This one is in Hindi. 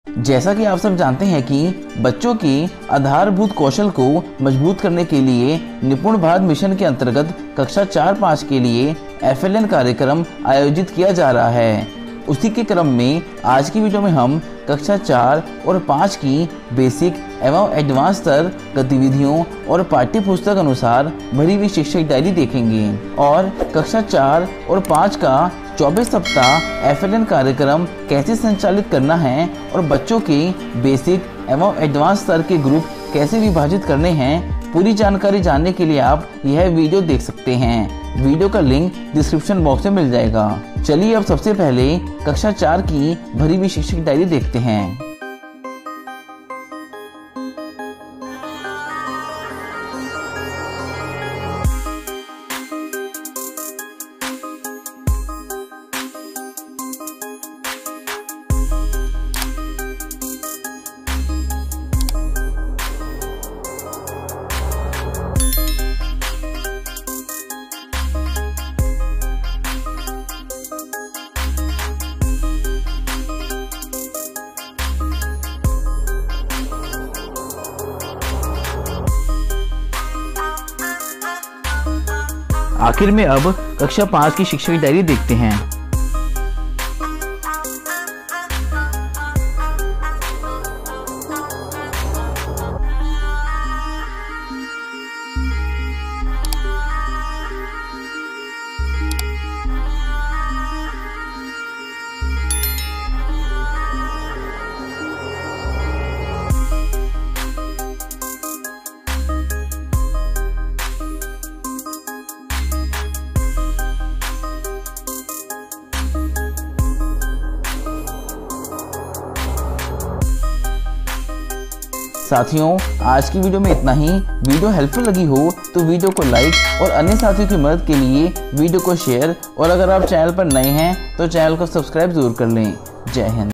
जैसा कि आप सब जानते हैं कि बच्चों की आधारभूत कौशल को मजबूत करने के लिए निपुण भारत मिशन के अंतर्गत कक्षा 4-5 के लिए FLN कार्यक्रम आयोजित किया जा रहा है। उसी के क्रम में आज की वीडियो में हम कक्षा 4 और 5 की बेसिक एवं एडवांस स्तर गतिविधियों और पाठ्य पुस्तक अनुसार भरी हुई शिक्षक डायरी देखेंगे और कक्षा 4 और 5 का 24 सप्ताह FLN कार्यक्रम कैसे संचालित करना है और बच्चों के बेसिक एवं एडवांस स्तर के ग्रुप कैसे विभाजित करने हैं, पूरी जानकारी जानने के लिए आप यह वीडियो देख सकते हैं। वीडियो का लिंक डिस्क्रिप्शन बॉक्स में मिल जाएगा। चलिए अब सबसे पहले कक्षा 4 की भरी हुई शिक्षक डायरी देखते हैं। आखिर में अब कक्षा 5 की शिक्षक डायरी देखते हैं। साथियों, आज की वीडियो में इतना ही। वीडियो हेल्पफुल लगी हो तो वीडियो को लाइक और अन्य साथियों की मदद के लिए वीडियो को शेयर, और अगर आप चैनल पर नए हैं तो चैनल को सब्सक्राइब जरूर कर लें। जय हिंद।